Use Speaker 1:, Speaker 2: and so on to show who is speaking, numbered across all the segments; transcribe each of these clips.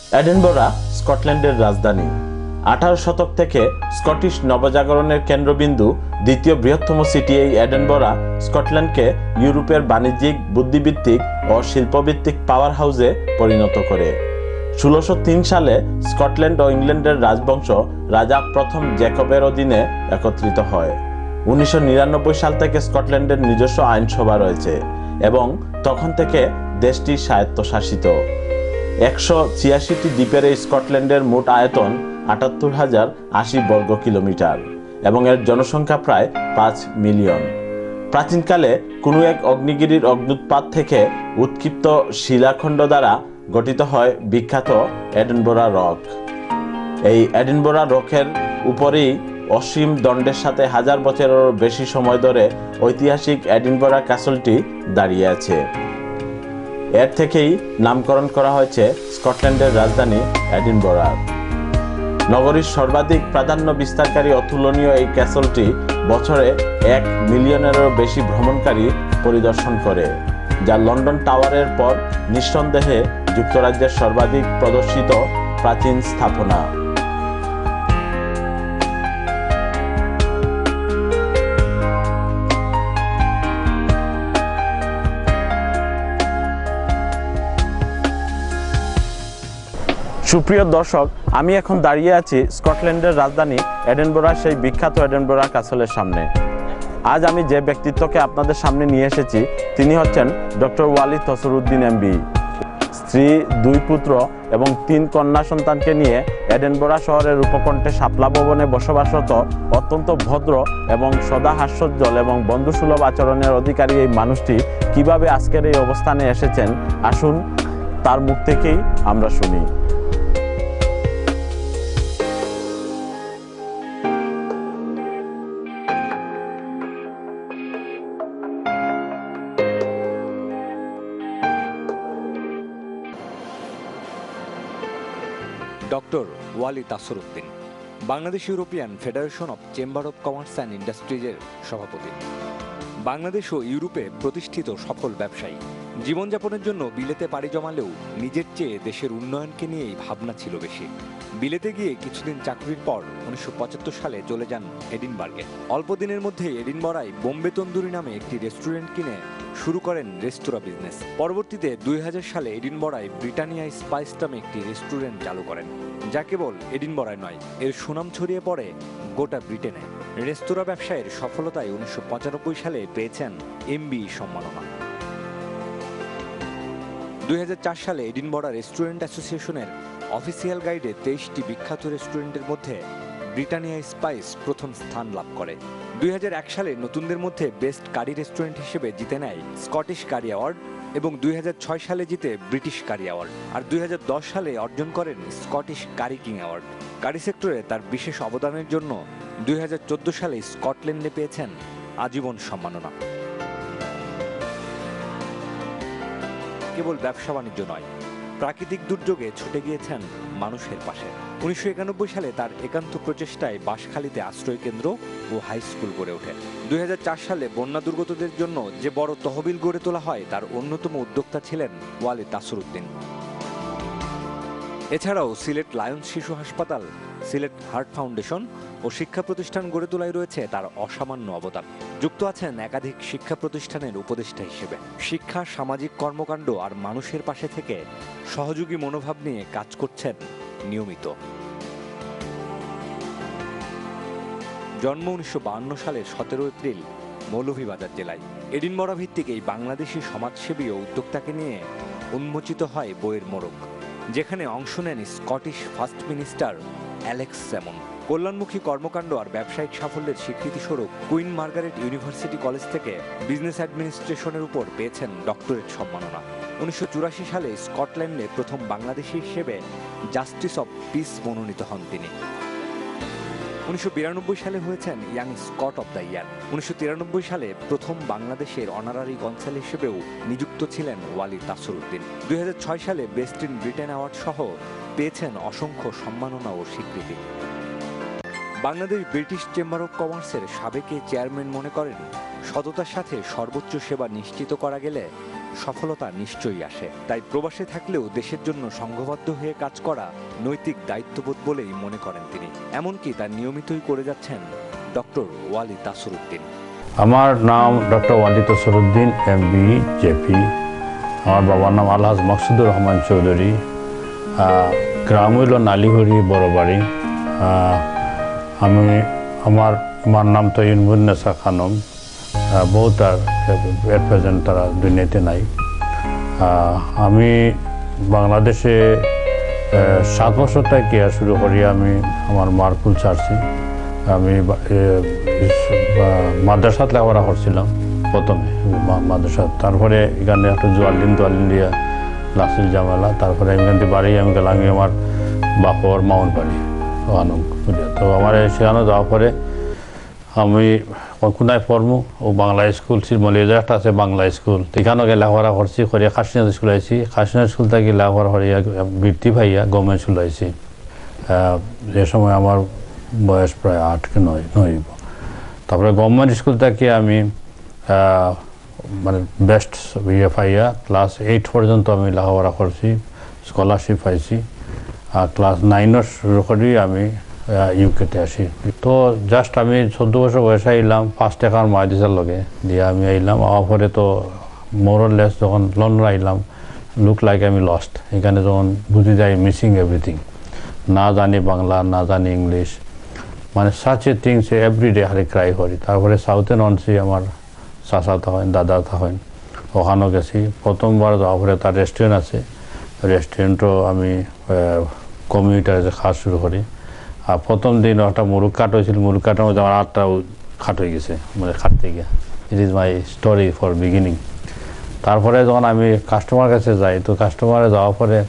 Speaker 1: Edinburgh স্কটল্যান্ডের রাজধানী। 18 শতক থেকে স্কটিশ নবজাগরণের কেন্দ্রবিন্দু, দ্বিতীয় বৃহত্তম সিটি এই এডিনবরা স্কটল্যান্ডকে ইউরোপের বাণিজ্যিক, বুদ্ধিভিত্তিক ও শিল্পভিত্তিক পাওয়ার হাউসে পরিণত করে। 1603 সালে স্কটল্যান্ড ও ইংল্যান্ডের রাজবংশ রাজা প্রথম জ্যাকবের অধীনে একত্রিত হয়। 1999 সাল থেকে স্কটল্যান্ডের নিজস্ব আইনসভা রয়েছে এবং তখন থেকে দেশটি স্বায়ত্তশাসিত। 186টি দ্বীপের এই স্কটল্যান্ডের মোট আয়তন 78,080 বর্গ কিলোমিটার এবং এর জনসংখ্যা প্রায় 5 মিলিয়ন। প্রাচীনকালে কোনো এক অগ্নিগিরির অগ্ন্যুৎপাত থেকে উৎক্ষিপ্ত শিলাখণ্ড দ্বারা গঠিত হয় বিখ্যাত এডিনবরা রক। এই এডিনবরা রকের উপরেই অসীম দণ্ডের সাথে 1000 বছরেরও বেশি সময় ধরে ঐতিহাসিক এডিনবরা ক্যাসলটি দাঁড়িয়ে আছে। এর থেকেই নামকরণ করা হয়েছে স্কটল্যান্ডের রাজধানী এডিনবরা। নগরীর সর্বাধিক প্রাধান্য বিস্তারকারী অতুলনীয় এই ক্যাসলটি বছরে 1 মিলিয়নেরও বেশি ভ্রমণকারী পরিদর্শন করে, যা লন্ডন টাওয়ারের পর নিঃসন্দেহে যুক্তরাজ্যের সর্বাধিক প্রদর্শিত প্রাচীন স্থাপনা। সুপ্রিয় দর্শক, আমি এখন দাঁড়িয়ে আছি স্কটল্যান্ডের রাজধানী এডিনবরা, সেই বিখ্যাত এডিনবরা ক্যাসলের সামনে। আজ আমি যে ব্যক্তিত্বকে আপনাদের সামনে নিয়ে এসেছি তিনি হচ্ছেন ডক্টর ওয়ালি তসর উদ্দিন এমবি। স্ত্রী, 2 পুত্র এবং 3 কন্যা সন্তানকে নিয়ে এডিনবরা শহরের উপকণ্ঠে শাপলা ভবনে বসবাসরত অত্যন্ত ভদ্র এবং সদা হাস্যোজ্জ্বল এবং বন্ধুসুলভ আচরণের অধিকারী এই মানুষটি কিভাবে আজকের এই অবস্থানে এসেছেন, আসুন তার মুখ থেকেই আমরা শুনি।
Speaker 2: Doctor Wali Tasar Uddin Bangladesh European Federation of Chamber of Commerce and ইন্ডাস্ট্রিজের সভাপতি। বাংলাদেশ ও ইউরোপে প্রতিষ্ঠিত সফল ব্যবসায়ী। জীবনযাপনের জন্য বিলেতে পাড়ি জমালেও নিজের চেয়ে দেশের উন্নয়নকে নিয়েই ভাবনা ছিল বেশি। বিলেতে গিয়ে কিছুদিন চাকরির পর 1975 সালে চলে যান এডিনবার্গে। অল্প দিনের মধ্যেই এডিনবরায় বোম্বে তন্দুরি নামে একটি রেস্টুরেন্ট কিনে শুরু করেন রেস্তোরাঁ বিজনেস। পরবর্তীতে 2000 সালে এডিনবরায় ব্রিটানিয়া স্পাইস নামে একটি রেস্টুরেন্ট চালু করেন, যা কেবল এডিনবরায় নয়, এর সুনাম ছড়িয়ে পড়ে গোটা ব্রিটেনে। রেস্তোরাঁ ব্যবসায়ের সফলতায় 1995 সালে পেয়েছেন এমবি সম্মাননা। 2004 সালে এডিনবরা রেস্টুরেন্ট অ্যাসোসিয়েশনের অফিসিয়াল গাইডে 23টি বিখ্যাত রেস্টুরেন্টের মধ্যে ব্রিটানিয়া স্পাইস প্রথম স্থান লাভ করে। 2001 সালে নতুনদের মধ্যে বেস্ট কারি রেস্টুরেন্ট হিসেবে জিতে নেয় স্কটিশ কারি অ্যাওয়ার্ড এবং 2006 সালে জিতে ব্রিটিশ কারি অ্যাওয়ার্ড, আর 2010 সালে অর্জন করেন Scottish curry king award. Curry সেক্টরে তার বিশেষ অবদানের জন্য 2014 সালে স্কটল্যান্ডে পেয়েছেন আজীবন সম্মাননা। কেবল ব্যবসা বাণিজ্য নয়, প্রাকৃতিক দুর্যোগে ছুটে গিয়েছেন মানুষের পাশে। 1991 সালে তার একান্ত প্রচেষ্টায় বাঁশখালীতে আশ্রয় কেন্দ্র ও হাই স্কুল গড়ে ওঠে। 2004 সালে বন্যা দুর্গতদের জন্য যে বড় তহবিল গড়ে তোলা হয়, তার অন্যতম উদ্যোক্তা ছিলেন ওয়ালি তাসর উদ্দিন। এছাড়াও সিলেট লায়ন্স শিশু হাসপাতাল, সিলেট হার্ট ফাউন্ডেশন ও শিক্ষা প্রতিষ্ঠান গড়ে তোলায় রয়েছে তার অসামান্য অবদান। যুক্ত আছেন একাধিক শিক্ষা প্রতিষ্ঠানের উপদেষ্টা হিসেবে। শিক্ষা, সামাজিক কর্মকাণ্ড আর মানুষের পাশে থেকে সহযোগী মনোভাব নিয়ে কাজ করছেন নিয়মিত। জন্ম 1952 সালের 17 এপ্রিল মৌলভীবাজার জেলায়। এডিনবরা ভিত্তিক এই বাংলাদেশি সমাজসেবী ও উদ্যোক্তাকে নিয়ে উন্মোচিত হয় বইয়ের মোড়ক, যেখানে অংশ নেন Scottish first minister Alex Salmond. কল্যাণমুখী কর্মকাণ্ড আর ব্যবসায়িক সাফল্যের স্বীকৃতিস্বরূপ কুইন মার্গারেট ইউনিভার্সিটি কলেজ থেকে বিজনেস অ্যাডমিনিস্ট্রেশনের উপর পেয়েছেন ডক্টরেট সম্মাননা। 1984 সালে স্কটল্যান্ডে প্রথম বাংলাদেশি হিসেবে জাস্টিস অব পিস মনোনীত হন তিনি। 1992 সালে হয়েছেন young Scot of the year. 1993 সালে প্রথম বাংলাদেশের অনারারি কনসাল হিসেবেও নিযুক্ত ছিলেন ওয়ালি তাসর উদ্দিন। 2006 সালে বেস্ট ইন ব্রিটেন অ্যাওয়ার্ড সহ পেয়েছেন অসংখ্য সম্মাননা ও স্বীকৃতি। বাংলাদেশ ব্রিটিশ চেম্বার অব কমার্সের সাবেক চেয়ারম্যান মনে করেন, সততার সাথে সর্বোচ্চ সেবা নিশ্চিত করা গেলে সফলতা নিশ্চয়ই আসে। তাই প্রবাসে থাকলেও দেশের জন্য সংঘবদ্ধ হয়ে কাজ করা নৈতিক দায়িত্ববোধ বলেই মনে করেন তিনি। এমনকি তা নিয়মিতই করে যাচ্ছেন ডক্টর ওয়ালি তাসর উদ্দিন।
Speaker 3: আমার নাম doctor Wali Tasar Uddin, MB JP। আমার বাবার নাম আলহাজ মাকসুদুর রহমান চৌধুরী। গ্রাম হইল নালিহরি বড়বাড়ি। আমার মার নাম তো ইনবুন্নেসা খানম। বহুত আর এট প্রেজেন্ট তারা দুনিয়াতে নাই। আমি বাংলাদেশে 7 বছর থেকে শুরু করি। আমি আমার মার কুল ছাড়ছি। আমি মাদ্রাসাত লেখাপড়া করছিলাম প্রথমে মাদ্রাসা, তারপরে এখানে একটা জোয়ালিন দিয়া লাসিল জামালা, তারপরে এখান থেকে বাড়ি আমি গেলাম আমার বাপর মাউন বাড়ি আনন্দ। তো আমার সেখানে যাওয়ার পরে আমি কোনায় পড়মু ও বাংলা স্কুল মলিয়াজা একটা আছে বাংলা স্কুল, এখানেও গিয়ে লেখাপড়া করছি। করিয়া খাসিনাথ স্কুল আইছি, খাসিনাথ স্কুল থেকে লেখাপড়া করিয়া বৃত্তি পাইয়া গভর্নমেন্ট স্কুল আইছি। যে সময় আমার বয়স প্রায় 8 কি 9। তারপরে গভর্নমেন্ট স্কুল থেকে আমি মানে বেস্ট পাইয়া ক্লাস 8 পর্যন্ত আমি লেখাপড়া করছি, স্কলারশিপ পাইছি। ক্লাস 9 শুরু করি আমি ইউকেতে আসি। তো জাস্ট আমি 14 বছর বয়সে আইলাম, ফার্স্ট টাকার মাইদিসার লগে দিয়ে আমি আইলাম। আওয়ার পরে তো মোরলেস যখন লন্ডন আইলাম, লুক লাইক আমি লস্ট। এখানে যখন বুঝি যাই মিসিং এভরিথিং, না জানি বাংলা, না জানি ইংলিশ, মানে সাচ এ থিংস এভরিডে হারে ক্রাই করি। তারপরে সাউথে ননসি আমার চাচা থাকেন, দাদা থাকেন, ওখানেও গেছি। প্রথমবার যাওয়ার পরে তার রেস্টুরেন্ট আছে, রেস্টুরেন্টও আমি কমিউনিটারে খাওয়া শুরু করি। আর প্রথম দিন একটা মুরগ কাট হয়েছিল, মুরগ কাটার মধ্যে আমার 8টা খাট হয়ে গেছে, মানে খাটতে গিয়ে। It is my story for beginning. তারপরে যখন আমি কাস্টমার কাছে যাই, তো কাস্টমারে যাওয়ার পরে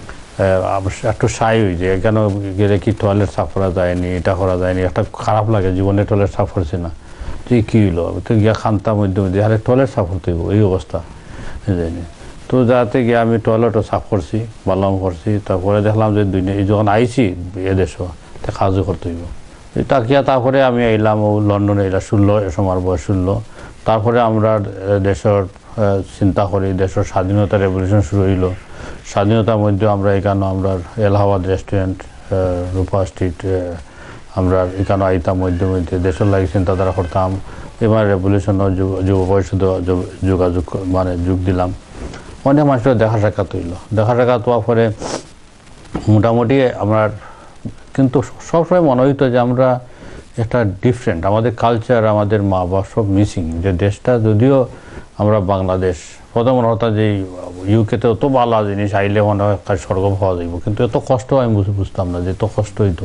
Speaker 3: একটু সাই হয়ে যায়, কেন গেলে কি টয়লেট সাফ করা যায়নি, এটা করা যায়নি, একটা খারাপ লাগে, জীবনে টয়লেট সাফ করছি না। তুই কী হইলো, তো গিয়া খান্তার মধ্যে আরে টয়লেট সাফ করতে হইব, এই অবস্থা যায়নি। তো যাতে গিয়ে আমি টয়লেটও সাফ করছি, বালাম করছি। তারপরে দেখলাম যে যখন আইছি এদেশও তা কাজও করতে হইব তাকিয়া। তারপরে আমি আইলাম ও লন্ডনে, এলাম 16, এ সময় বয়স 16। তারপরে আমরা দেশের চিন্তা করি, দেশের স্বাধীনতা রেভলিউশন শুরু হইল। স্বাধীনতার মধ্যে আমরা এখানে আমরা এলাহাবাদ রেস্টুরেন্ট, রূপা স্ট্রিট, আমরা এখানে আইতাম মধ্যে দেশের লাগে চিন্তাধারা করতাম। এবার রেভলিউশনের যুব পরিষদ যোগাযোগ মানে যোগ দিলাম। অনেক মানুষের দেখা সাক্ষাৎ হইল। দেখা সাক্ষাৎ হওয়ার পরে মোটামুটি আমরা কিন্তু সবসময় মনে হইতো যে আমরা একটা ডিফারেন্ট, আমাদের কালচার, আমাদের মা বাবা সব মিসিং। যে দেশটা যদিও আমরা বাংলাদেশ, প্রথম কথা যে ইউকেতে অত ভালো জিনিস আইলে মনে হয় স্বর্গ পাওয়া যাইব, কিন্তু এত কষ্ট আমি বুঝতাম না যে এত কষ্ট হইতো।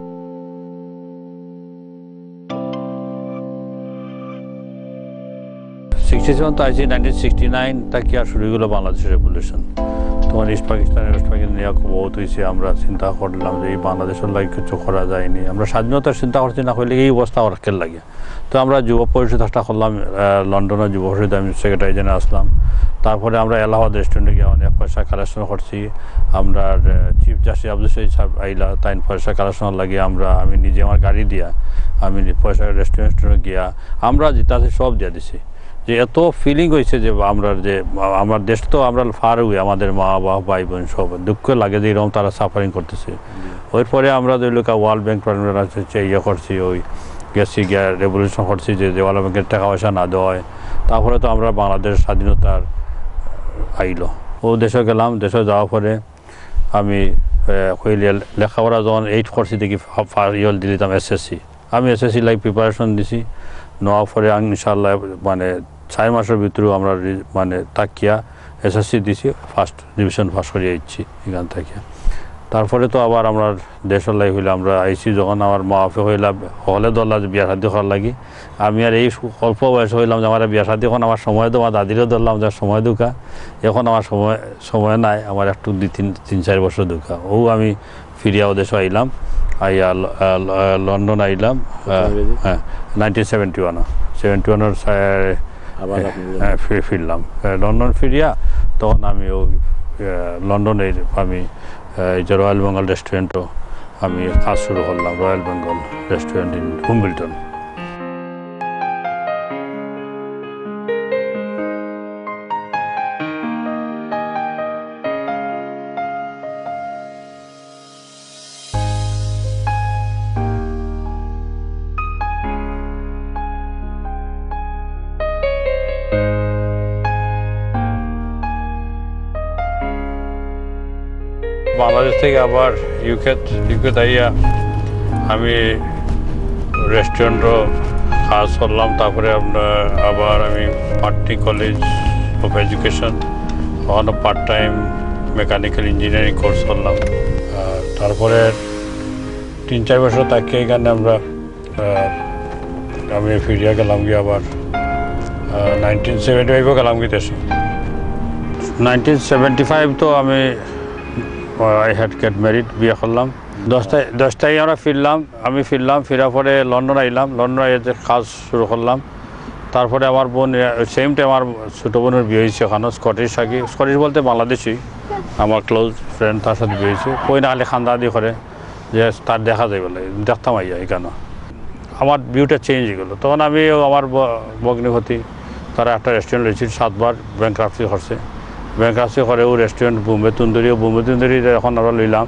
Speaker 3: তো আইসি 1969 থেকে আর শুরু হলো বাংলাদেশের রেভলিউশন। তখন ইস্ট পাকিস্তান নিয়ে বহুত হয়েছে। আমরা চিন্তা করলাম যে এই বাংলাদেশের লাগে কিছু করা যায়নি। আমরা স্বাধীনতার চিন্তা করছি না করলে এই অবস্থা আমার খেল লাগে। তো আমরা যুব পরিষদ একটা করলাম, লন্ডনের যুব পরিষদ আমি সেক্রেটারি জেনে আসলাম। তারপরে আমরা এলাহাবাদ রেস্টুরেন্টে গিয়ে অনেক পয়সা কালেকশন করছি। আমরা চিফ জাস্টিস আব্দুল শহীদ সাহেব আইলা, তাই পয়সা কালেকশন লাগিয়ে আমি নিজে আমার গাড়ি দিয়া আমি পয়সা রেস্টুরেন্টে গিয়া আমরা যেটাতে সব দিয়ে দিছি। যে এত ফিলিং হয়েছে যে আমার দেশ তো আমরা ফার হয়ে, আমাদের মা বাবা ভাই বোন সব দুঃখ লাগে যে এরকম তারা সাফারিং করতেছে। ওইপরে আমরা যেগুলো ওয়ার্ল্ড ব্যাংক ইয়ে করছি, ওই গেছি গিয়া রেভলিউশন করছি যে ওয়ার্ল্ড ব্যাংকের টাকা পয়সা না দেওয়ায়। তারপরে তো আমরা বাংলাদেশ স্বাধীনতার আইলো, ও দেশে গেলাম। দেশে যাওয়ার পরে আমি লেখাপড়া যখন 8 করছি দেখি ইয়েল দিলাম SSC। আমি SSC লাইক প্রিপারেশন দিছি। নেওয়ার পরে ইনশাল্লাহ মানে 6 মাসের ভিতরেও আমরা মানে তাকিয়া SSC দিছি, ফার্স্ট ডিভিশন পাস করিয়ে দিচ্ছি এখান থেকে। তারপরে তো আবার আমরা দেশের লাইফ হইলে আমরা আইসি যখন আমার মা বাপে হইলাম হলে ধরলাম যে বিয়া শাদি করার লাগি। আমি আর এই অল্প বয়সে হইলাম যে আমার বিয়া শাদি, এখন আমার সময় দেওয়া দাদিরও ধরলাম যার সময় দুঃখা। এখন আমার সময় নাই, আমার একটু 3-4 বছর দুঃখা। ও আমি ফিরিয়াও দেশে আইলাম, আইয়া লন্ডন আইলাম। হ্যাঁ 1971 ফিরলাম লন্ডন। ফিরিয়া তখন আমি লন্ডনে আমি এই যে রয়্যাল বেঙ্গল রেস্টুরেন্টও আমি কাজ শুরু করলাম, royal Bengal restaurant in Hamilton. Bangladesh থেকে আবার ইউকে তাইয়া আমি রেস্টুরেন্টও কাজ করলাম। তারপরে আবার আমি পাটনি কলেজ অফ এডুকেশন ওখানে part time mechanical engineering course করলাম। তারপরে 3-4 বছর তাকে এখানে আমি ফিরিয়া গেলাম গিয়ে আবার 1975 গেলাম গিয়ে দেশে। 1975 তো আমি আই হ্যাড গেট ম্যারিড, বিয়ে করলাম। 10টায় আমরা ফিরার পরে লন্ডন আইলাম। লন্ডন আইয়ে কাজ শুরু করলাম। তারপরে আমার বোন সেম টাইম আমার ছোটো বোনের বিয়ে হয়েছে ওখানে, স্কটিশ বলতে বাংলাদেশি, আমার ক্লোজ ফ্রেন্ড, তার সাথে বিয়ে হয়েছে। কই না খালি খান্দা দিয়ে করে যে তার দেখা যায় বলে দেখতাম আইয়া এখানে। আমার ভিউটা চেঞ্জ হয়ে গেলো। তখন আমি আমার ভগ্নিপতি তারা একটা রেস্টুরেন্ট রয়েছে, 7 বার ব্যাংক্রাপসি করছে। ব্যাংক্রাপসি করে ও রেস্টুরেন্ট বোম্বে তন্দুরি এখন আমরা লইলাম।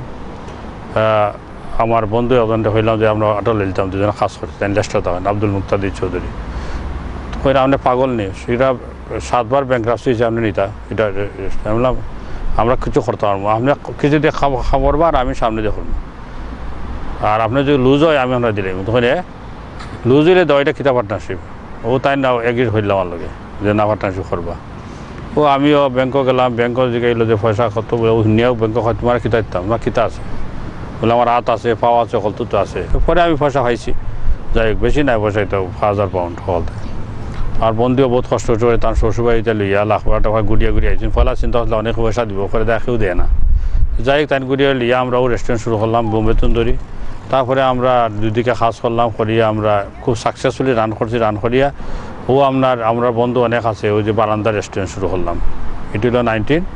Speaker 3: আমার বন্ধু একজনটা হইলাম যে আমরা অটো লইতাম, দুজনে কাজ করছি লেস্টার তখন, আব্দুল মুক্তাদির চৌধুরী। কইরা আপনি পাগল নেই, সেটা 7 বার ব্যাংক্রাপসি হয়েছে, আপনি নিতা এটা বললাম আমরা কিছু করতে পারবো, আপনি কিছু দিয়ে খাবার আর আমি সামনে দিয়ে করবো, আর আপনি যদি লুজ হয় আমি আমরা দিলাম। তখন লুজ হইলে দয়টা কিতা পার্টনারশিপ, ও তাই না এগ্রি হইলাম আমার লগে যে না পার্টনারশিপ করবা। ও আমিও ব্যাংকক গেলাম, ব্যাংকক জিগাইলো যে পয়সা কত, বলে ও নিয়েও ব্যাংকক হয় তোমার কিতা দিতাম, আমার কিতা আছে, বলে আমার হাত আছে, পাওয়া আছে, কলতুতো আছে। পরে আমি পয়সা পাইছি, যাই হোক বেশি নাই পয়সা, তো 1000 পাউন্ড হলতে। আর বন্ধুও বহুত কষ্ট করে তার শ্বশুরবাড়িতে লইয়া লাখ টাকা গুড়িয়া আইছেন। পয়লা চিন্তা করলে অনেক পয়সা দিব, করে দেখেও দেয় না। যাই হোক তাই গুড়িয়া লিয়া আমরাও রেস্টুরেন্ট শুরু করলাম বোম্বে তন্দুরি। তারপরে আমরা দুদিকে কাজ করলাম, করিয়া আমরা খুব সাকসেসফুলি রান করিয়া ও আমরা বন্ধু অনেক আছে, ওই যে বারান্দা রেস্টুরেন্ট শুরু করলাম। এটি হলো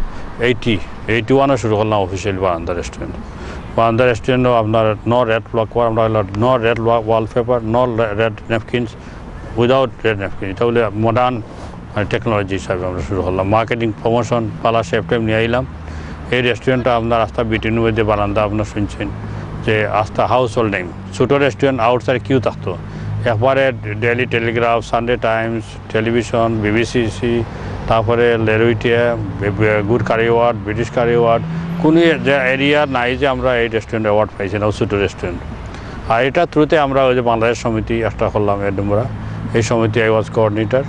Speaker 3: 1981 শুরু করলাম অফিসিয়ালি বারান্দা রেস্টুরেন্ট। বারান্দা রেস্টুরেন্টও আপনার নো রেড আমরা হলো no red wallpaper, no red napkins, without red napkin. এটা বলে মডার্ন টেকনোলজি হিসাবে আমরা শুরু করলাম। মার্কেটিং প্রমোশন পালা সেপ্টেম নিয়ে আইলাম। এই রেস্টুরেন্টটা আপনার আস্থা বিটিনের মধ্যে বারান্দা আপনার শুনছেন যে আস্থা হাউস হোল্ড নেম। ছোটো রেস্টুরেন্ট আউটসাইড কিউ থাকতো, একবারে Daily Telegraph, Sunday Times, television, BBC, তারপরে লেরুইটিয়া, good curry award, British curry award, কোনো যে এরিয়া নাই যে আমরা এই রেস্টুরেন্ট অ্যাওয়ার্ড পাইছি না, ছোটো রেস্টুরেন্ট। আর এটা থ্রুতে আমরা ওই যে বাংলাদেশ সমিতি একটা করলাম এডমরা, এই সমিতি আই ওয়াজ কোঅর্ডিনেটর।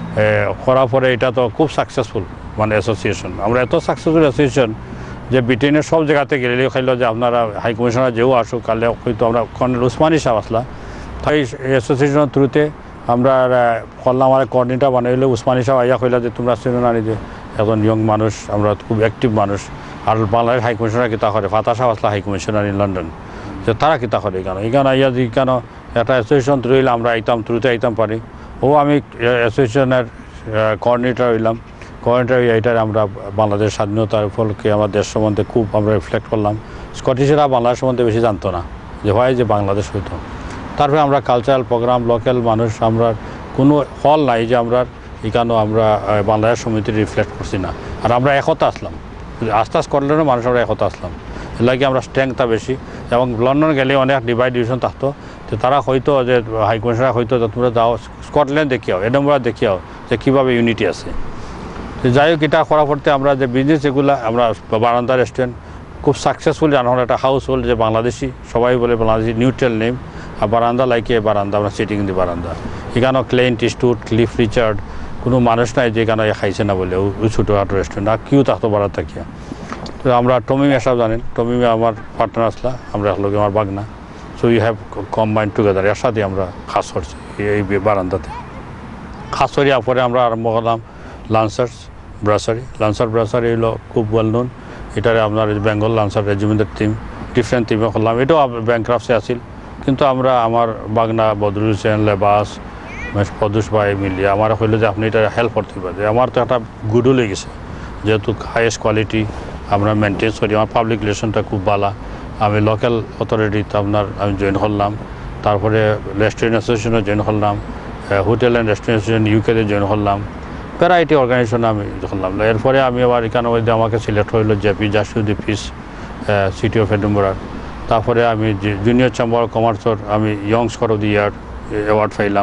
Speaker 3: করার পরে এটা তো খুব সাকসেসফুল মানে অ্যাসোসিয়েশন, আমরা এত সাকসেসফুল অ্যাসোসিয়েশন যে ব্রিটেনের সব জায়গাতে গেলে খাইল যে আপনারা হাই কমিশনার যেও আসুক, কালে হয়তো আমরা কর্নেল উসমানী সাহেব আসলা, তাই অ্যাসোসিয়েশনের থ্রুতে আমরা করলাম। আমার কোঅর্ডিনেটর বানাইলে উসমানী সাহেব আইয়া কইলা যে তোমরা চিনো না যে এখন ইয়ং মানুষ, আমরা খুব অ্যাক্টিভ মানুষ। আর বাংলাদেশ হাই কমিশনার কিতা করে, ফাতা সাহেব আসলা হাই কমিশনার ইন লন্ডন, যে তারা কিতা করে এখানে আইয়া যে কেন একটা অ্যাসোসিয়েশন থ্রু হইলে আমরা থ্রুতে আইতাম পারি। ও আমি অ্যাসোসিয়েশনের কোঅর্ডিনেটর হইলাম। কোঅর্ডিনেটর এইটার আমরা বাংলাদেশ স্বাধীনতার উপলক্ষে আমার দেশ সম্বন্ধে খুব আমরা রিফ্লেক্ট করলাম। স্কটিশরা বাংলাদেশ সম্বন্ধে বেশি জানতো না যে হয় যে বাংলাদেশ হইতো। তারপরে আমরা কালচারাল প্রোগ্রাম, লোকাল মানুষ, আমরা কোনো হল নাই যে আমরা এখানেও আমরা বাংলাদেশ সমিতি রিফ্লেক্ট করছি না। আর আমরা একতা আসলাম, আস্তে আস্তে করলেও মানুষ আমরা একতা আসলাম, এর লাগে আমরা স্ট্রেংথটা বেশি। এবং লন্ডন গেলে অনেক ডিভিশন থাকতো, তো তারা হয়তো যে হাই কমিশনার হয়তো তোমরা যাও স্কটল্যান্ড দেখিয়াও, এডমরা দেখিয়াও যে কীভাবে ইউনিটি আছে। তো যাই হোক এটা করার পরতে আমরা যে বিজনেস এগুলো আমরা বারান্দা রেস্টুরেন্ট খুব সাকসেসফুল জানা হলো, একটা হাউস হোল্ড যে বাংলাদেশি, সবাই বলে বাংলাদেশি, নিউট্রাল নেম। আর বারান্দা লাইকে বারান্দা, আমরা সিটিং দি বারান্দা। এখানেও ক্লেন্ট ইস্টউড, ক্লিফ রিচার্ড, কোনো মানুষ নাই যে এখানে খাইছে না বলে ওই ছোটোখাটো রেস্টুরেন্ট। আর কিউ থাকতো বারাত থাকিয়া। তো আমরা টমিমে সব জানেন, টমিমে আমার পার্টনার আসলা, আমরা লোক আমার বাগনা। So you have combined together, এর সাথে আমরা খাস করছি এই বারান্দাতে। খাস করিয়া পরে আমরা আরম্ভ করলাম লান্সার্স ব্রাসারি হলো খুব ওয়েল নোন। এটারে আপনার বেঙ্গল লান্সার রেজিমেন্টের টিম, ডিফারেন্ট টিমে করলাম। এটাও ব্যাংক্রাফটসে আসিল, কিন্তু আমরা আমার বাগনা বদরুল হোসেন, লেবাস, পদুষ ভাই মিলিয়ে আমার হইলো যে আপনি এটা হেল্প করতে পারে। আমার তো একটা গুডও লেগেছে, যেহেতু হাইয়েস্ট কোয়ালিটি আমরা মেনটেন করি, আমার পাবলিক রিলেশনটা খুব ভালো। আমি লোকাল অথরিটিতে আমি জয়েন করলাম, তারপরে রেস্টুরেন্ট অ্যাসোসিয়েশনে জয়েন করলাম, হোটেল অ্যান্ড রেস্টুরেন্ট অ্যাসোসিয়েশন ইউকেতে জয়েন করলাম, ভ্যারাইটি অর্গানাইজেশনে আমি করলাম। এরপরে আমি আবার এখানে মধ্যে আমাকে সিলেক্ট হইলো JP justice peace, city of এডমবরার। তারপরে আমি জুনিয়র চেম্বার অফ কমার্সের আমি young Scot of the year award পাইলাম।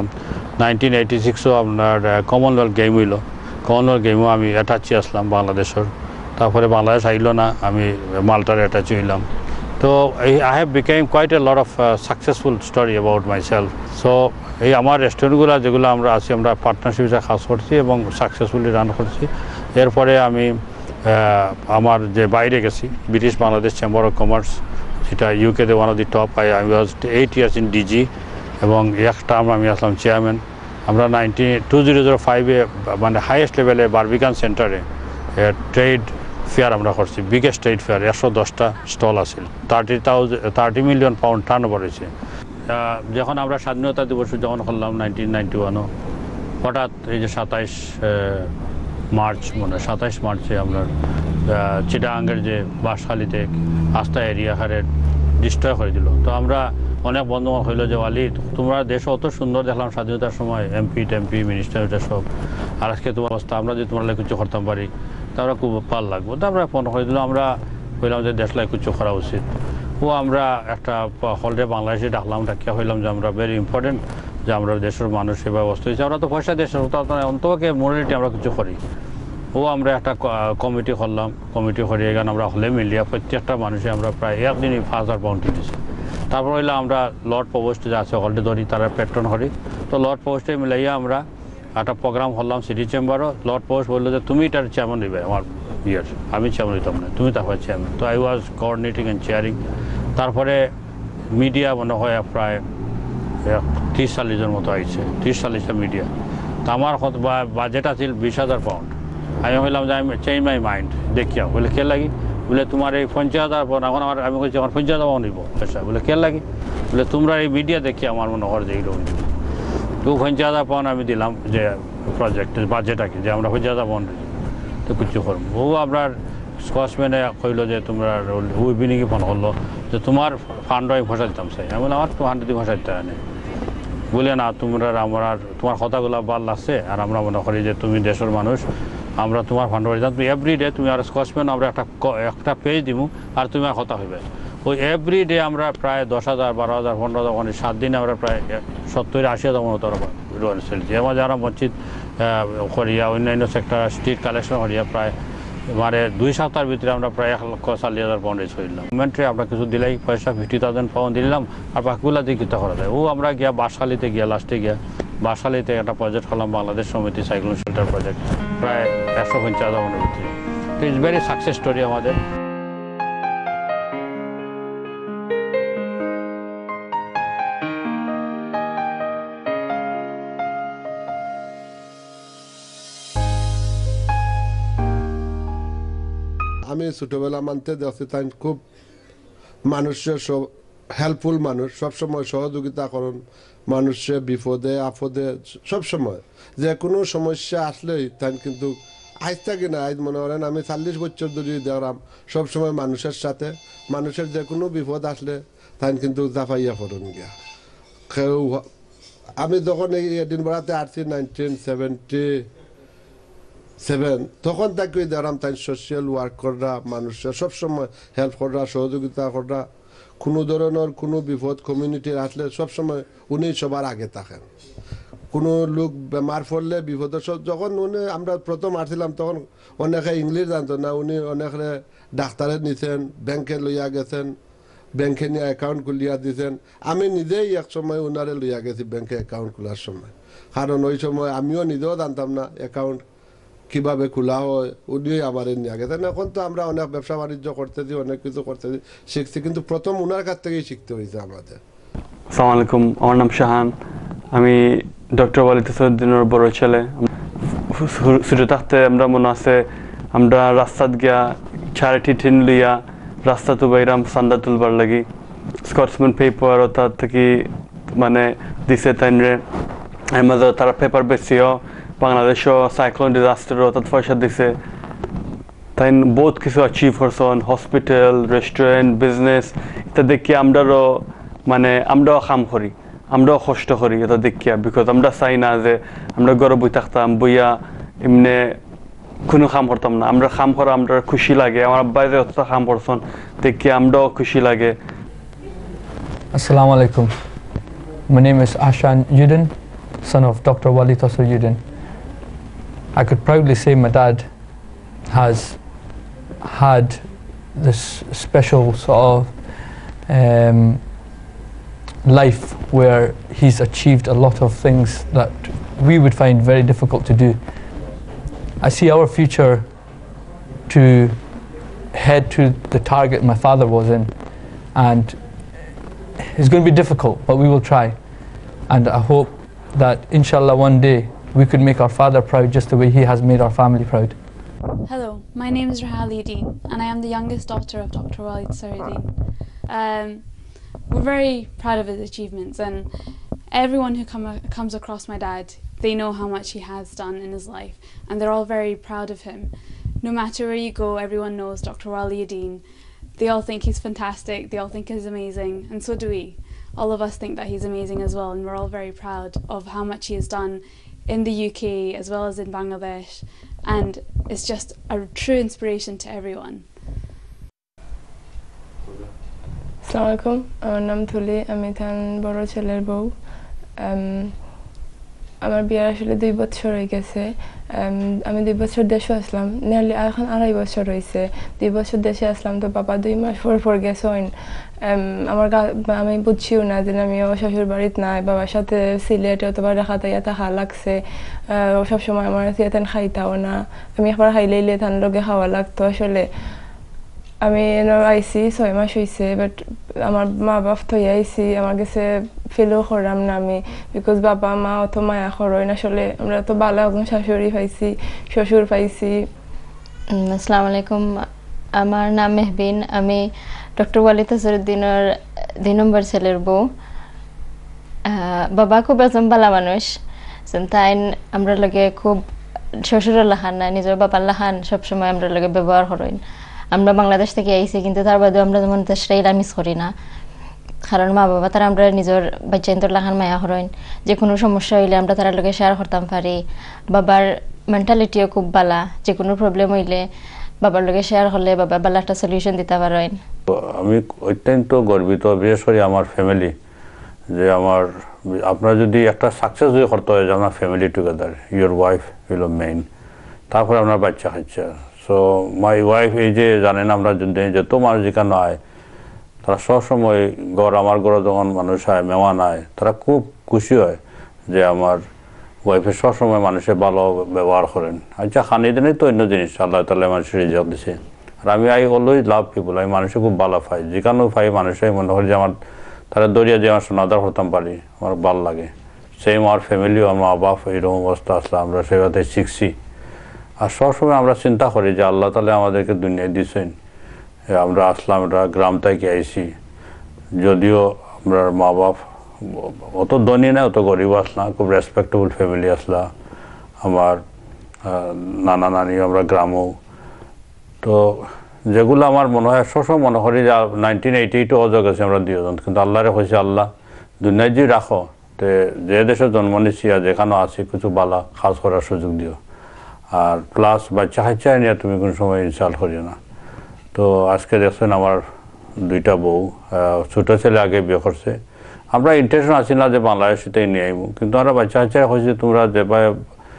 Speaker 3: 1986 আপনার কমনওয়েলথ গেম হইল, কমনওয়েলথ গেমও আমি অ্যাটাচি আসলাম বাংলাদেশের। তারপরে বাংলাদেশ আইলো না, আমি মাল্টার অ্যাটাচ হইলাম। তো I have become quite a lot of successful story about myself. So এই আমার রেস্টুরেন্টগুলো যেগুলো আমরা আছি, আমরা পার্টনারশিপে কাজ করছি এবং সাকসেসফুলি রান করছি। এরপরে আমি আমার যে বাইরে গেছি, British Bangladesh chamber of commerce, সেটা ইউকেতে one of the top. I was 8 years in DG এবং এক টার্ম আমি আসলাম চেয়ারম্যান। আমরা 2005-এ মানে হাইয়েস্ট লেভেলে বারবিকান সেন্টারে ট্রেড ফেয়ার আমরা করছি, বিগেস্ট ট্রেড ফেয়ার, 110টা স্টল আছে, 30 million pound টার্ন ওভার হয়েছে। যখন আমরা স্বাধীনতা দিবস যখন করলাম 1991, হঠাৎ এই যে 27 মার্চ, মানে 27 মার্চে আমরা চিটাগাঙ্গের যে বাঁশখালীতে আস্থা এরিয়া হারে ডিস্ট্রয় করে দিল। তো আমরা অনেক বন্ধু হইলো যে ওয়ালি, তোমরা দেশ অত সুন্দর দেখলাম স্বাধীনতার সময়, এমপি মিনিস্টার, এটা সব, আর আজকে তোমার অবস্থা, আমরা যদি তোমার কিছু করতাম পারি তা আমরা খুব ভালো লাগবো। তো আমরা ফোন করে দিলাম, আমরা হইলাম যে দেশ লাগে কিছু করা উচিত। ও আমরা একটা হলডে বাংলাদেশে ডাকলাম, ডাকিয়া হইলাম যে আমরা ভেরি ইম্পর্টেন্ট যে আমরা দেশের মানুষ সেবা ব্যবস্থা হয়েছে, আমরা তো পয়সা দেশের অন্তকে মোরালিটি আমরা কিছু করি। ও আমরা একটা কমিটি করলাম, কমিটি করে এখানে আমরা হলে মিলিয়া প্রত্যেকটা মানুষে আমরা প্রায় একদিনই 5,000 pound দিয়েছি। তারপর হইলে আমরা লর্ড প্রভোস্টে যা আছে হলডে ধরি, তারা পেট্রন করি। তো লর্ড প্রভোস্টে মিলাইয়া আমরা একটা প্রোগ্রাম করলাম সিটি চেম্বারও। লর্ড প্রভোস্ট বললো যে তুমি এটার চেয়ারম্যান দিবে আমার ইয়ার, আমি চেয়ারম্যান দিতাম না, তুমি তারপরে চেয়ারম্যান। তো I was coordinating and chairing. তারপরে মিডিয়া মনে হয় প্রায় 30-40 মতো আইছে, 30-40টা মিডিয়া। তো আমার বাজেট আছিল 20,000 pound। আমি বললাম যে আমি চেঞ্জ মাই মাইন্ড, দেখিয়া বলে কে লাগি, বলে তোমার এই 50,000 pound, এখন আমি বলছি আমার 50,000 pound নিব পয়সা, বলে কে লাগি, বলে তোমরা এই মিডিয়া দেখিয়ে আমার মনে হয় যে এইরকম। তো 50,000 pound আমি দিলাম যে প্রজেক্টের বাজেটাকে, যে আমরা 50,000 pound তো কিছু করবো। ও আপনার স্কচম্যানে কইলো যে তোমরা উইবিনিকে ফোন করলো যে তোমার ফান্ড আমি ফসা দিতাম চাই। আমি বললাম আমার 200 ফসা দিতে নেই, বলে না তোমরা আমার তোমার কথাগুলো ভাল লাগছে, আর আমরা মনে করি যে তুমি দেশের মানুষ, আমরা তোমার ফান্ড দিতাম, তুমি এভরিডে তুমি আর স্কচম্যান আমরা একটা পেজ দিব, আর তুমি আর কথা হইবে। ওই এভরিডে আমরা প্রায় 10,000, 12,000, 15,000, 7 দিনে আমরা প্রায় 70-80,000 মতো চলছি। এবং যারা মসজিদ করিয়া অন্যান্য সেক্টর স্ট্রিট কালেকশন করিয়া প্রায় মানে 2 সপ্তাহের ভিতরে আমরা প্রায় 1,40,000 pound করলাম। গভর্নমেন্টে আমরা কিছু দিলেই পয়সা 50,000 pound দিলাম, আর বাকিগুলো দিয়ে কিতা করা যায়। ও আমরা গিয়া বাঁশখালীতে গিয়া লাস্টে গিয়া বাঁশখালীতে একটা প্রজেক্ট করলাম, বাংলাদেশ সমিতি সাইক্লোন শেল্টার প্রজেক্ট, প্রায় 150,000 pound ভিতরে। তো ইটস ভেরি সাকসেস স্টোরি আমাদের।
Speaker 4: আমি ছোটবেলা মানতে দেখছি তাই খুব মানুষের সব হেল্পফুল মানুষ, সবসময় সহযোগিতা করেন মানুষের বিপদে আপদে, সবসময় যে কোনো সমস্যা আসলেই তাই কিন্তু আজ থাকি না, আজ মনে করেন আমি 40 বছর ধরে দেখলাম সবসময় মানুষের সাথে, মানুষের যে কোনো বিপদ আসলে তাই কিন্তু জাফাইয়া পড়ুন গিয়া। কেউ আমি যখন এই এডিনবরাতে আসছি 1977, তখন তাকে দেখলাম তাই সোশ্যাল ওয়ার্ক করা, মানুষের সবসময় হেল্প করা, সহযোগিতা করা, কোনো ধরনের কোনো বিপদ কমিউনিটির আসলে সবসময় উনি সবার আগে থাকেন। কোনো লোক বেমার পড়লে বিপদের যখন উনি আমরা প্রথম আসছিলাম তখন অনেকে ইংলিশ জানতো না, উনি অনেকে ডাক্তারের নিছেন, ব্যাংকে লইয়া গেছেন, ব্যাংকে নিয়ে অ্যাকাউন্ট খুলিয়া দিয়েছেন। আমি নিজেই এক সময় ওনারে লইয়া গেছি ব্যাংকে অ্যাকাউন্ট খোলার সময়, কারণ ওই সময় আমিও নিজেও জানতাম না অ্যাকাউন্ট কীভাবে খোলা হয়, উনিই আমার নিয়ে গেছেন। এখন তো আমরা অনেক ব্যবসা বাণিজ্য করতেছি, অনেক কিছু করতেছি, শিখছি, কিন্তু প্রথম ওনার কাছ থেকেই শিখতে হয়েছে আমাদের।
Speaker 5: আসসালামু আলাইকুম, আমার নাম শাহান, আমি ডক্টর ওয়ালি তাসার উদ্দিনের বড় ছেলে। ছোটো থাকতে আমরা মনে আছে আমরা রাস্তাত গিয়া চ্যারিটি টিন লইয়া রাস্তা তো বাইরাম চান্দা তুলবার লাগি, স্কটসম্যান পেপার তার থেকে মানে দিছে তাইনরে, এর মাঝে তারা পেপার বেচিও বাংলাদেশও সাইক্লোন ডিজাস্টারও তাত পয়সা দিছে। তাই বহুত কিছু অ্যাচিভ করছেন, হসপিটাল, রেস্টুরেন্ট, বিজনেস, এটা দেখি আমরাও মানে আমরাও কাম করি, আমরাও কষ্ট করি এটা দেখিয়া, বিকজ আমরা চাই না যে আমরা ঘরে বই থাকতাম, বইয়া এমনি কোনো কাম করতাম না। আমরা কাম করা আমরা খুশি লাগে, আমার আব্বাই যে অতটা কাম করছেন দেখি আমরাও খুশি লাগে।
Speaker 6: Assalamu alaikum. My name is Ashan Uddin, son of Dr. Wali Tasar Uddin. I could proudly say my dad has had this special sort of life where he's achieved a lot of things that we would find very difficult to do. I see our future to head to the target my father was in, and it's going to be difficult, but we will try. And I hope that inshallah one day we could make our father proud just the way he has made our family proud.
Speaker 7: Hello, my name is Uddin and I am the youngest daughter of Dr. Wali Tasar. We're very proud of his achievements, and everyone who comes across my dad, they know how much he has done in his life, and they're all very proud of him. No matter where you go, everyone knows Dr. Wali Uddin. They all think he's fantastic, they all think he's amazing, and so do we. All of us think that he's amazing as well, and we're all very proud of how much he has done in the UK as well as in Bangladesh, and it's just a true inspiration to everyone.
Speaker 8: আসসালামু আলাইকুম, আমার নাম তুলি, আমি তার বড় ছেলের বউ। আমার বিয়ের আসলে 2 বছর হয়ে গেছে। আমি 2 বছর দেশে আসলাম, নিয়ারলি এখন 2.5 বছর হয়েছে। 2 বছর দেশে আসলাম, তো বাবা 2 মাস পর গেছেন। আমি বুঝছিও না যে আমি শ্বশুর বাড়িতে নাই, বাবার সাথে সিলেটে অথবা ঢাকাতে থাকা লাগছে। সবসময় আমার তেন খাইতাও না, আমি একবার খাইলে তার লগে খাওয়া লাগতো। আসলে আমি আইসি 6 মাস হয়েছে, বাট আমার মা বাপ তো আইসি, আমার কাছে ফিলও করলাম না আমি, বিকজ বাবা মা অত মায়া করেন। আসলে আমরা তো ভালো একজন শাশুড়ি পাইছি, শ্বশুর পাইছি।
Speaker 9: আসসালামু আলাইকুম, আমার নাম মেহবিন, আমি ডক্টর ওয়ালি তাসর উদ্দিনের 2 নম্বর ছেলের বউ। বাবা খুব একজন ভালো মানুষ, তাই আমরা লগে খুব শ্বশুরের লাখান না, নিজের বাবার লাখান সবসময় আমরা লগে ব্যবহার করেন। আমরা বাংলাদেশ থেকে আইছি, কিন্তু তার বাদেও আমরা যেমন দেশটাইলা মিস করি না, কারণ মা বাবা তারা আমরা নিজের বাচ্চাইন্তর লাখান মায়া করেন। যে কোনো সমস্যা হইলে আমরা তার লগে শেয়ার করতাম পারি। বাবার মেন্টালিটিও খুব ভালো, যে কোনো প্রবলেম হইলে বাবার লগে শেয়ার করলে বাবা ভালো একটা সলিউশন দিতে পারেন।
Speaker 3: আমি অত্যন্ত গর্বিত, বিশেষ করে আমার ফ্যামিলি, যে আপনারা যদি একটা সাকসেস যদি করতে হয় যে আপনার ফ্যামিলি টুগেদার, ইউর ওয়াইফ হইল মেইন, তারপরে আপনার বাচ্চা খাচ্ছে। সো মাই ওয়াইফ, এই যে জানেন আমরা যত মানুষ যেখানে হয় তারা সবসময় আমার ঘরে যখন মানুষ হয়, মেহমান হয়, তারা খুব খুশি হয় যে আমার ওয়াইফে সবসময় মানুষের ভালো ব্যবহার করেন। আচ্ছা, খানি দিনই তো অন্য জিনিস, আল্লাহ তাআলা মানুষের রিজিক দিছে। আর আমি অলওয়েজ লাভ পিপুল, আমি মানুষে খুব ভালো পাই, যেখানেও পাই মানুষের মনে করি যে আমার তারা দরিয়া যে আমার সোনাদার হতাম পারি, আমার ভালো লাগে। সেম আমার ফ্যামিলিও, আমার মা বাপ এইরকম অবস্থা আসলে আমরা সেভাবে শিখছি। আর সবসময় আমরা চিন্তা করি যে আল্লাহ তাআলা আমাদেরকে দুনিয়ায় দিয়েছেন, আমরা আসলাম, আমরা গ্রাম থেকে আইছি, যদিও আমরা মা বাপ অত ধনী না, অত গরিব আসলা, খুব রেসপেক্টেবল ফ্যামিলি আসলা। আমার নানা নানি আমরা গ্রামও, তো যেগুলো আমার মনে হয় সবসময় মনে করি যে 1988 অজগ আছে আমরা 2 জন, কিন্তু আল্লাহরে কইছে আল্লাহ দুনিয়ায় যে রাখো, তো যে দেশে জন্ম নিচ্ছি আর যেখানে আছি কিছু বালা কাজ করার সুযোগ দিও, আর প্লাস বাচ্চা কাচ্চা নিয়ে তুমি কোনো সময় ইনসাল্ট করিও না। তো আজকে দেখছেন আমার 2টা বউ, ছোটো ছেলে আগে বিয়ে করছে। আমরা ইন্টেনশন আছি না যে বাংলাদেশিতেই নিয়ে আইব, কিন্তু আমরা বাচ্চা কাচ্চা হয়েছে তোমরা যেভাবে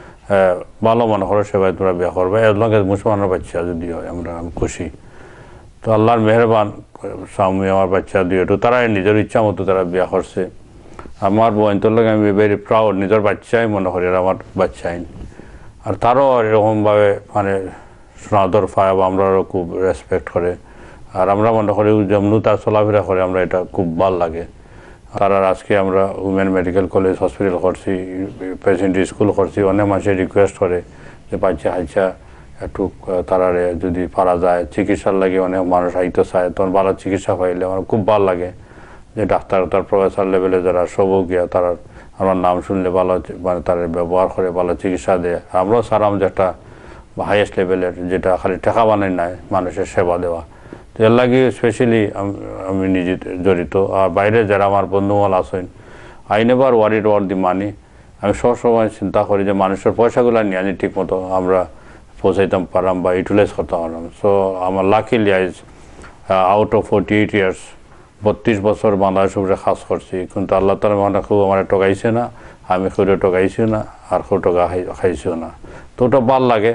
Speaker 3: ভালো মনে করো সেভাবে তোমরা বিয়ে করবে, এর লগে মুসলমানের বাচ্চা যদি হয় আমরা খুশি। তো আল্লাহর মেহরবান, স্বামী আমার বাচ্চা 2টো তারা নিজের ইচ্ছা মতো তারা বিয়ে করছে। আমার বোনটোর লগে আমি ভেরি প্রাউড, নিজের বাচ্চাই মনে করি আমার বাচ্চাই। আর তারও এরকমভাবে মানে সনাদর পায়, আমরাও খুব রেসপেক্ট করে। আর আমরা মনে করি যেমন তার চলাফেরা করে, আমরা এটা খুব ভালো লাগে। তারা আজকে আমরা উমেন মেডিকেল কলেজ হসপিটাল করছি, পেশেন্ট স্কুল করছি। অনেক মানুষের রিকোয়েস্ট করে যে বাচ্চা হাইচা একটু তারারে যদি পারা যায় চিকিৎসার লাগে, অনেক মানুষ আইতে চায়, তখন ভালো চিকিৎসা পাইলে আমার খুব ভালো লাগে যে ডাক্তার তার প্রফেসর লেভেলে যারা সবও গিয়া তারা আমার নাম শুনলে ভালো মানে তার ব্যবহার করে, ভালো চিকিৎসা দেয়। আমরাও সারাম যে একটা হাইয়েস্ট লেভেলের, যেটা খালি টাকা বানাই নাই, মানুষের সেবা দেওয়া। তো এর লাগে স্পেশালি আমি নিজে জড়িত। আর বাইরে যারা আমার বন্ধুমহল আছেন, I never worried where the money. আমি সবসময় চিন্তা করি যে মানুষের পয়সাগুলো নিয়ে আনি ঠিক মতো আমরা পৌঁছাইতাম পারলাম বা ইউটিলাইজ করতে পারলাম। সো আমার লাকিলি আইজ আউট অফ 48 ইয়ার্স 32 বছর বাংলাদেশ উপরে কাজ করছি, কিন্তু আল্লাহ তাআলা মানে খুব আমার ঠকাইছে না, আমি কেউ ঠকাইছি না, আর কেউ ঠকা খাইছিও না। তো ওটা ভাল লাগে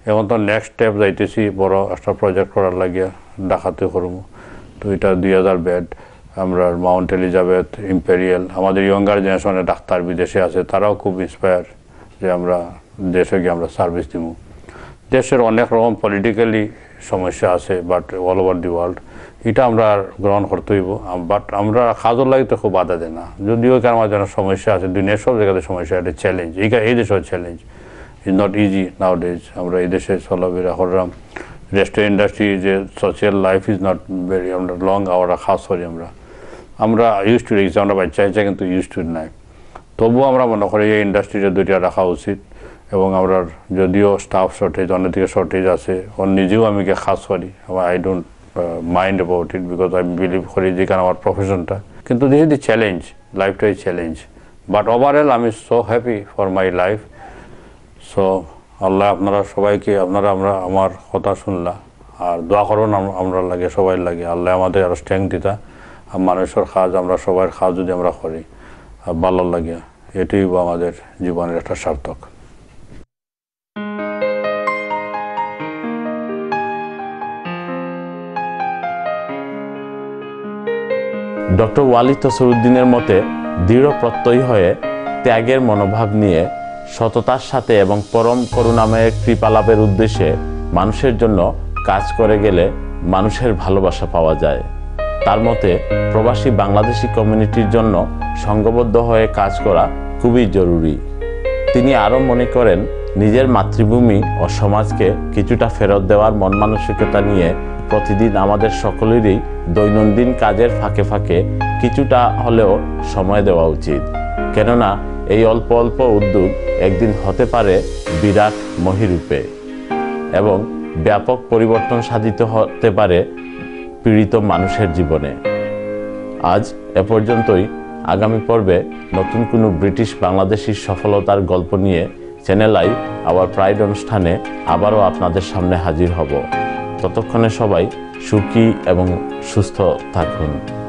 Speaker 3: এখন তো নেক্সট স্টেপ যাইতেছি বড় একটা প্রজেক্ট করার লাগিয়া ঢাকাতে করবো। তো এটা 2000 বেড আমরা মাউন্ট এলিজাবেথ, ইম্পেরিয়াল, আমাদের ইয়ঙ্গার জেনারেশনের ডাক্তার বিদেশে আছে, তারাও খুব ইন্সপায়ার যে আমরা দেশে গিয়ে আমরা সার্ভিস দিব। দেশের অনেক রকম পলিটিক্যালি সমস্যা আছে, but all over the world এটা আমরা গ্রহণ করতে হইব। বাট আমরা কাজের লাগে তো খুব বাধা দেয় না, যদিও আমার যেন সমস্যা আছে, দুনিয়ার সব জায়গাতে সমস্যা, একটা চ্যালেঞ্জ, এই দেশের challenge is not easy nowadays. আমরা এই দেশে চলাফেরা করলাম, রেস্টুরেন্ট ইন্ডাস্ট্রি যে social life is not very, আমরা লং আওয়ার খাস করি, আমরা ইউজ টু রেখেছি, আমরা বাচ্চা ইচ্ছা কিন্তু ইউজ টু নাই। তবুও আমরা মনে করি এই ইন্ডাস্ট্রিটা দুইটা রাখা উচিত। এবং আমরা যদিও স্টাফ শর্টেজ, অন্যদিকে শর্টেজ আছে, নিজেও আমি খাস করি, I don't mind about it because I believe করি যে কারণ আমার প্রফেশনটা। কিন্তু দিস ইজ দি চ্যালেঞ্জ, লাইফটাই চ্যালেঞ্জ, বাট ওভারঅল আমি so happy for my life. So আল্লাহ আপনারা সবাইকে, আমরা আমার কথা শুনলা আর দোয়া করুন আমরা লাগে, সবাই লাগে, আল্লাহ আমাদের আরও স্ট্রেংথ দিতা। আর মানুষের কাজ, আমরা সবার কাজ যদি আমরা করি আর ভালো লাগে, এটাই আমাদের জীবনের একটা সার্থক।
Speaker 1: ডক্টর ওয়ালি তাসর উদ্দিনের মতে দৃঢ় প্রত্যয়ী হয়ে ত্যাগের মনোভাব নিয়ে সততার সাথে এবং পরম করুণাময়ের কৃপালাভের উদ্দেশ্যে মানুষের জন্য কাজ করে গেলে মানুষের ভালোবাসা পাওয়া যায়। তার মতে প্রবাসী বাংলাদেশি কমিউনিটির জন্য সংঘবদ্ধ হয়ে কাজ করা খুবই জরুরি। তিনি আরও মনে করেন, নিজের মাতৃভূমি ও সমাজকে কিছুটা ফেরত দেওয়ার মন মানসিকতা নিয়ে প্রতিদিন আমাদের সকলেরই দৈনন্দিন কাজের ফাঁকে ফাঁকে কিছুটা হলেও সময় দেওয়া উচিত। কেননা এই অল্প অল্প উদ্যোগ একদিন হতে পারে বিরাট মহিরূপে এবং ব্যাপক পরিবর্তন সাধিত হতে পারে পীড়িত মানুষের জীবনে। আজ এ পর্যন্তই। আগামী পর্বে নতুন কোনো ব্রিটিশ বাংলাদেশির সফলতার গল্প নিয়ে চ্যানেল আই আওয়ার প্রাইড অনুষ্ঠানে আবারও আপনাদের সামনে হাজির হব। ততক্ষণে সবাই সুখী এবং সুস্থ থাকুন।